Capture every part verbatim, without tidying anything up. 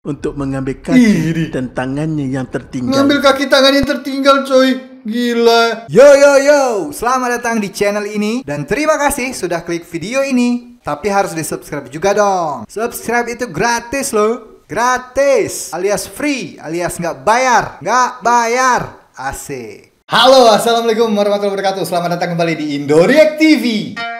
untuk mengambil kaki dan tangannya yang tertinggal. Ngambil kaki tangan yang tertinggal, coy. Gila. Yo yo yo, selamat datang di channel ini dan terima kasih sudah klik video ini. Tapi harus di subscribe juga dong. Subscribe itu gratis loh. Gratis alias free, alias nggak bayar. Nggak bayar. Asik. Halo, assalamualaikum warahmatullahi wabarakatuh. Selamat datang kembali di Indoreact T V.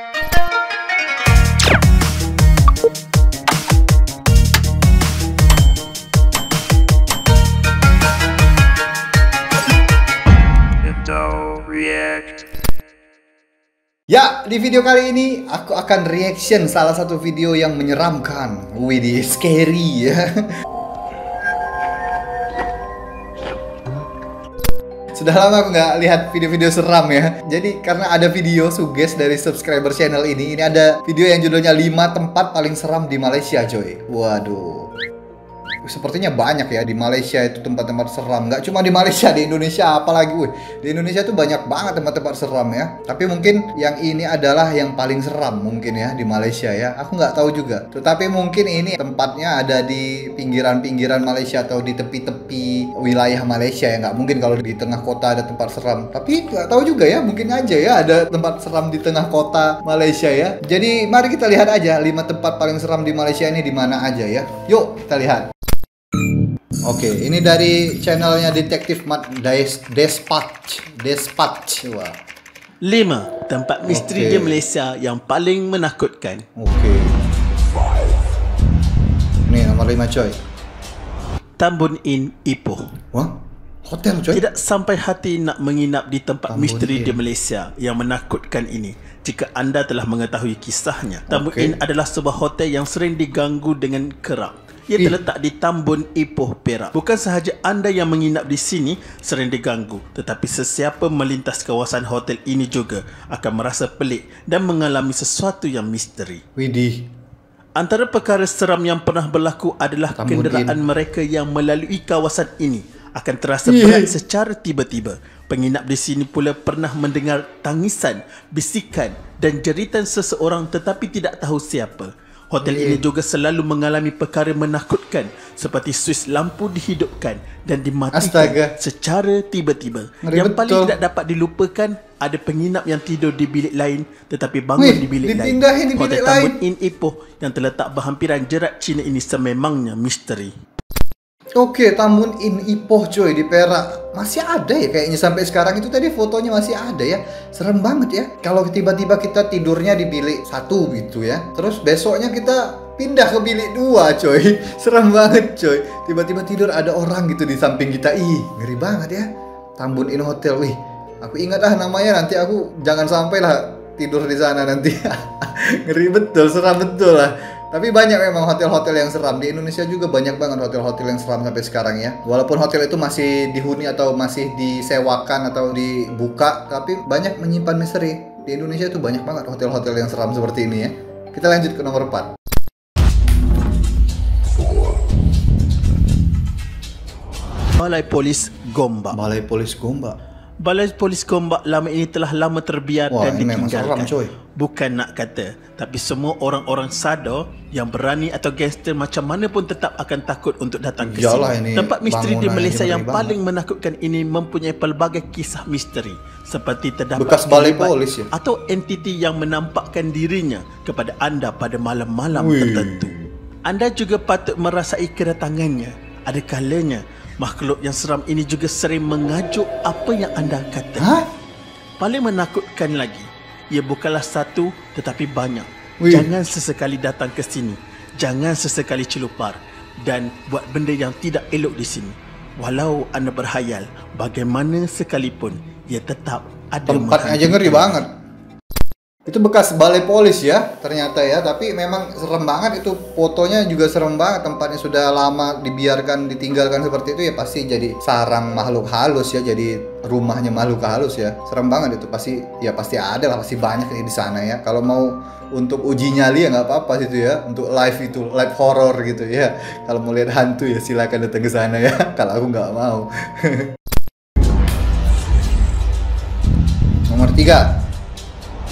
Ya, di video kali ini aku akan reaction salah satu video yang menyeramkan. Widih, scary ya. Sudah lama aku nggak lihat video-video seram ya. Jadi karena ada video suges dari subscriber channel ini, ini ada video yang judulnya lima tempat paling seram di Malaysia, coy. Waduh. Sepertinya banyak ya di Malaysia itu tempat-tempat seram. Nggak cuma di Malaysia, di Indonesia apalagi. Wih, di Indonesia tuh banyak banget tempat-tempat seram ya. Tapi mungkin yang ini adalah yang paling seram mungkin ya di Malaysia ya. Aku nggak tahu juga. Tetapi mungkin ini tempatnya ada di pinggiran-pinggiran Malaysia atau di tepi-tepi wilayah Malaysia ya. Nggak mungkin kalau di tengah kota ada tempat seram. Tapi nggak tahu juga ya. Mungkin aja ya ada tempat seram di tengah kota Malaysia ya. Jadi mari kita lihat aja lima tempat paling seram di Malaysia ini di mana aja ya. Yuk kita lihat. Oke, ini dari channelnya Detektif Mat Des Despatch. Despatch. Wah. lima tempat misteri okay. di Malaysia yang paling menakutkan. Oke. Ini nomor lima, coy. Tambun Inn Ipoh. Wah? Hotel, coy? Tidak sampai hati nak menginap di tempat Tambun misteri Inn di Malaysia yang menakutkan ini jika anda telah mengetahui kisahnya. Tambun okay. Inn adalah sebuah hotel yang sering diganggu dengan kerap. Ia terletak di Tambun Ipoh, Perak. Bukan sahaja anda yang menginap di sini sering diganggu, tetapi sesiapa melintas kawasan hotel ini juga akan merasa pelik dan mengalami sesuatu yang misteri. Widih. Antara perkara seram yang pernah berlaku adalah Tambun kenderaan Inn. mereka yang melalui kawasan ini akan terasa berat secara tiba-tiba. Penginap di sini pula pernah mendengar tangisan, bisikan dan jeritan seseorang tetapi tidak tahu siapa. Hotel ini juga selalu mengalami perkara menakutkan seperti suis lampu dihidupkan dan dimatikan Astaga. secara tiba-tiba. Yang betul. paling tidak dapat dilupakan, ada penginap yang tidur di bilik lain tetapi bangun Wih, di bilik lain. Di bilik Hotel lain. Tambun Inn Ipoh yang terletak berhampiran jerat Cina ini sememangnya misteri. Oke, Tambun Inn Ipoh, coy, di Perak. Masih ada ya kayaknya sampai sekarang. Itu tadi fotonya masih ada ya. Serem banget ya. Kalau tiba-tiba kita tidurnya di bilik satu gitu ya. Terus besoknya kita pindah ke bilik dua, coy. Serem banget, coy. Tiba-tiba tidur ada orang gitu di samping kita. Ih, ngeri banget ya. Tambun Inn Hotel. Wih, aku ingat ah namanya, nanti aku jangan sampai lah tidur di sana nanti. Ngeri betul, seram betul lah. Tapi banyak memang hotel-hotel yang seram. Di Indonesia juga banyak banget hotel-hotel yang seram sampai sekarang ya. Walaupun hotel itu masih dihuni atau masih disewakan atau dibuka, tapi banyak menyimpan misteri. Di Indonesia itu banyak banget hotel-hotel yang seram seperti ini ya. Kita lanjut ke nomor empat. Balai Polis Gombak. Balai Polis Gombak. Balai Polis Gombak lama ini telah lama terbiar Wah, dan ditinggalkan. Seram, Bukan nak kata, tapi semua orang-orang sadar yang berani atau gangster macam mana pun tetap akan takut untuk datang ke sini. Tempat misteri di Malaysia yang paling menakutkan ini mempunyai pelbagai kisah misteri seperti terdapat bekas balai polis ya? Atau entiti yang menampakkan dirinya kepada anda pada malam-malam tertentu. Anda juga patut merasai kedatangannya. Ada kalanya makhluk yang seram ini juga sering mengajuk apa yang anda kata. Hah? Paling menakutkan lagi, ia bukanlah satu tetapi banyak. Wih. Jangan sesekali datang ke sini. Jangan sesekali celupar dan buat benda yang tidak elok di sini. Walau anda berhayal bagaimana sekalipun, ia tetap ada. Tempatnya aja ngeri banget. Itu bekas balai polis ya ternyata ya. Tapi memang serem banget itu. Fotonya juga serem banget. Tempatnya sudah lama dibiarkan, ditinggalkan seperti itu ya, pasti jadi sarang makhluk halus ya. Jadi rumahnya makhluk halus ya. Serem banget itu. Pasti ya pasti ada lah, pasti banyak di sana ya. Kalau mau untuk uji nyali ya nggak apa-apa situ ya. Untuk live itu, live horror gitu ya. Kalau mau lihat hantu ya silakan datang ke sana ya. Kalau aku nggak mau. Nomor tiga.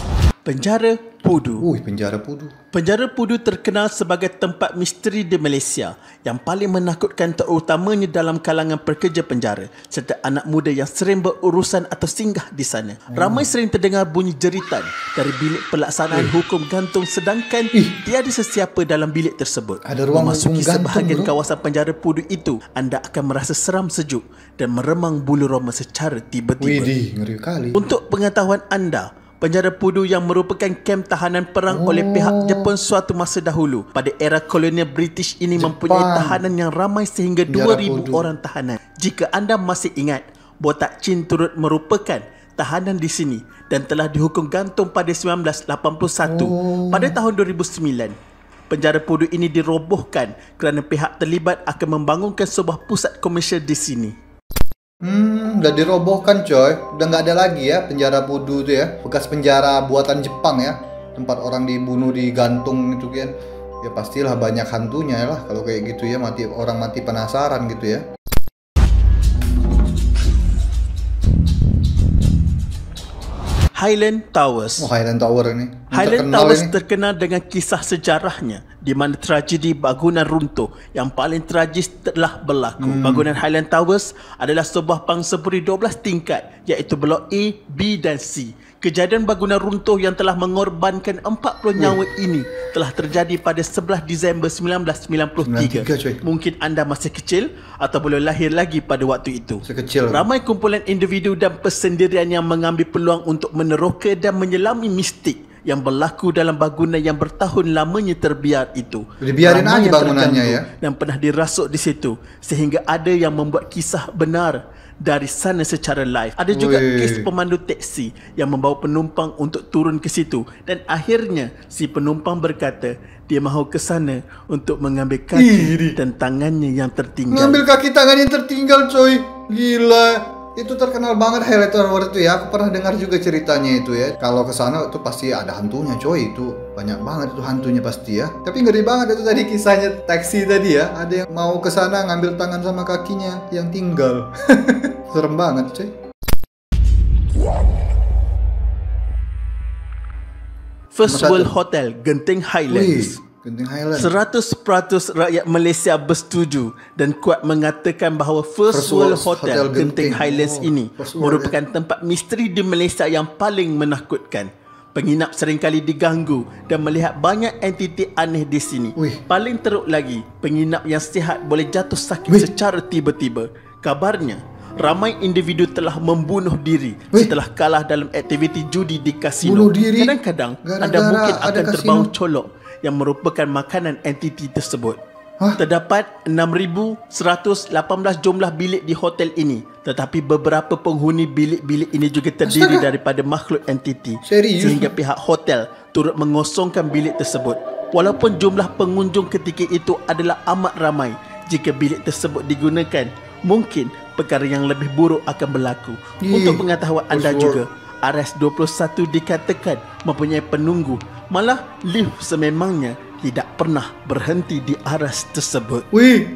Penjara Pudu. Ui, penjara Pudu. Penjara Pudu terkenal sebagai tempat misteri di Malaysia yang paling menakutkan terutamanya dalam kalangan pekerja penjara serta anak muda yang sering berurusan atau singgah di sana. Hmm. Ramai sering terdengar bunyi jeritan dari bilik pelaksanaan eh. hukum gantung sedangkan eh. tiada sesiapa dalam bilik tersebut. Ada ruang Memasuki gantung, sebahagian bro. kawasan penjara Pudu itu, anda akan merasa seram sejuk dan meremang bulu roma secara tiba-tiba. Widih, ngeri kali. Untuk pengetahuan anda, Penjara Pudu yang merupakan kem tahanan perang oh. oleh pihak Jepun suatu masa dahulu. Pada era kolonial British ini Jepang. mempunyai tahanan yang ramai sehingga dua ribu orang tahanan. Jika anda masih ingat, Botak Chin turut merupakan tahanan di sini dan telah dihukum gantung pada sembilan belas lapan puluh satu. Oh. Pada tahun dua ribu sembilan, Penjara Pudu ini dirobohkan kerana pihak terlibat akan membangunkan sebuah pusat komersial di sini. Hmm, udah dirobohkan coy. Udah nggak ada lagi ya penjara Pudu itu ya. Bekas penjara buatan Jepang ya. Tempat orang dibunuh, digantung gitu kan. Ya pastilah banyak hantunya lah kalau kayak gitu ya. Mati orang mati penasaran gitu ya. Highland Towers. Oh, Highland Tower ini. Highland Towers ini terkenal dengan kisah sejarahnya di mana tragedi bangunan runtuh yang paling tragis telah berlaku. Hmm. Bangunan Highland Towers adalah sebuah pangsapuri dua belas tingkat iaitu blok A, B dan C. Kejadian bangunan runtuh yang telah mengorbankan empat puluh nyawa hmm. ini telah terjadi pada sebelas Disember sembilan belas sembilan puluh tiga. sembilan puluh tiga Mungkin anda masih kecil atau belum lahir lagi pada waktu itu. Sekecil. Ramai kumpulan individu dan persendirian yang mengambil peluang untuk meneroka dan menyelami mistik yang berlaku dalam bangunan yang bertahun lamanya terbiar itu. Dibiarin aja bangunannya ya. Dan pernah dirasuk di situ sehingga ada yang membuat kisah benar dari sana secara live. Ada juga Wee. kes pemandu teksi yang membawa penumpang untuk turun ke situ dan akhirnya si penumpang berkata dia mahu ke sana untuk mengambil kaki Ih. dan tangannya yang tertinggal. Mengambil kaki tangan yang tertinggal coy. Gila. Itu terkenal banget Highland Tower itu ya. Aku pernah dengar juga ceritanya itu ya. Kalau ke sana itu pasti ada hantunya coy. Itu banyak banget itu hantunya pasti ya. Tapi ngeri banget itu tadi kisahnya taksi tadi ya. Ada yang mau ke sana ngambil tangan sama kakinya yang tinggal. Serem banget coy. First World Hotel Genting Highlands. Wih. seratus peratus rakyat Malaysia bersetuju dan kuat mengatakan bahawa First, First World Hotel, Hotel Genting Highlands oh, ini merupakan ya. tempat misteri di Malaysia yang paling menakutkan. Penginap seringkali diganggu dan melihat banyak entiti aneh di sini. Wih. Paling teruk lagi, penginap yang sihat boleh jatuh sakit Wih. secara tiba-tiba. Kabarnya, ramai individu telah membunuh diri Wih. setelah kalah dalam aktiviti judi di kasino. Kadang-kadang anda mungkin akan kasino. terbau colok yang merupakan makanan entiti tersebut. Hah? Terdapat enam ribu seratus lapan belas jumlah bilik di hotel ini, tetapi beberapa penghuni bilik-bilik ini juga terdiri Astaga. daripada makhluk entiti. Serius? Sehingga pihak hotel turut mengosongkan bilik tersebut. Walaupun jumlah pengunjung ketika itu adalah amat ramai, jika bilik tersebut digunakan, mungkin perkara yang lebih buruk akan berlaku. Yee. Untuk pengetahuan anda juga, R S dua puluh satu dikatakan mempunyai penunggu. Malah lift sememangnya tidak pernah berhenti di aras tersebut. Wih.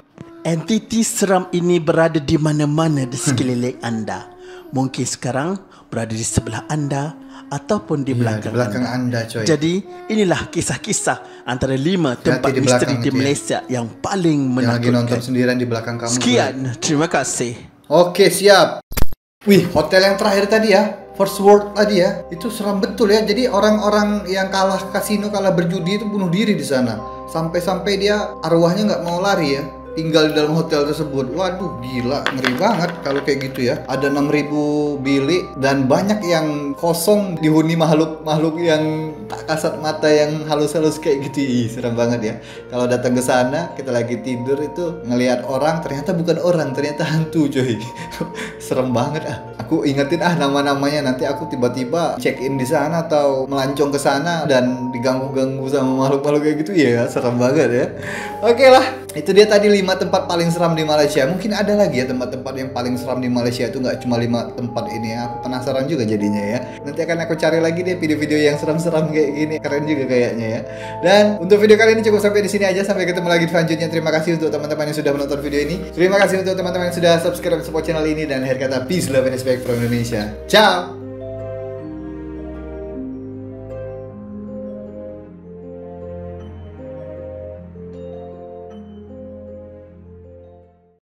Entiti seram ini berada di mana-mana di sekeliling anda. Mungkin sekarang berada di sebelah anda ataupun di belakang, ya, di belakang anda. anda coy. Jadi inilah kisah-kisah antara lima tempat di misteri di Malaysia ya. yang paling menakutkan. Yang lagi nonton sendirian di belakang kamu. Sekian, gue. terima kasih. Oke, siap. Wih, hotel yang terakhir tadi ya, First World tadi ya, itu seram betul ya. Jadi orang-orang yang kalah kasino, kalah berjudi itu bunuh diri di sana. Sampai-sampai dia arwahnya nggak mau lari ya, tinggal di dalam hotel tersebut. Waduh, gila, ngeri banget kalau kayak gitu ya. Ada enam ribu bilik dan banyak yang kosong dihuni makhluk-makhluk yang tak kasat mata yang halus-halus kayak gitu. Ih, serem banget ya. Kalau datang ke sana, kita lagi tidur itu ngelihat orang, ternyata bukan orang, ternyata hantu coy. Serem banget ah. Aku ingetin ah nama-namanya, nanti aku tiba-tiba check in di sana atau melancong ke sana dan diganggu-ganggu sama makhluk-makhluk kayak gitu ya. Serem banget ya. Oke lah, itu dia tadi lima tempat paling seram di Malaysia. Mungkin ada lagi ya tempat-tempat yang paling seram di Malaysia, itu nggak cuma lima tempat ini ya. Aku penasaran juga jadinya ya. Nanti akan aku cari lagi deh video-video yang seram-seram kayak gini, keren juga kayaknya ya. Dan untuk video kali ini cukup sampai di sini aja. Sampai ketemu lagi di selanjutnya. Terima kasih untuk teman-teman yang sudah menonton video ini. Terima kasih untuk teman-teman yang sudah subscribe support channel ini, dan akhir kata peace, love and respect from Indonesia. Ciao.